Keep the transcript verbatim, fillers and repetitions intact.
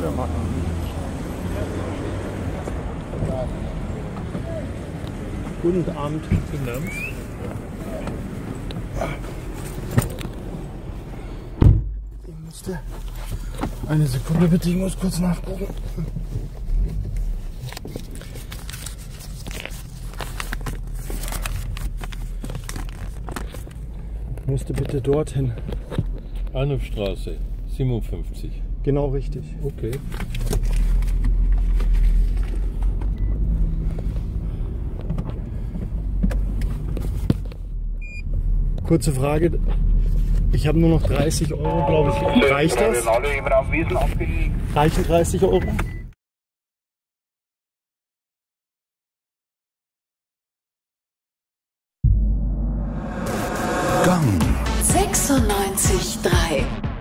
der mag noch nicht. Guten Abend. Guten Abend. Ich müsste... Eine Sekunde bitte, ich muss kurz nachgucken. Ich müsste bitte dorthin. Bahnhofstraße, siebenundfünfzig. Genau richtig. Okay. Kurze Frage. Ich habe nur noch dreißig Euro, glaube ich. Reicht das? Reichen dreißig Euro? Gang sechsundneunzig Komma drei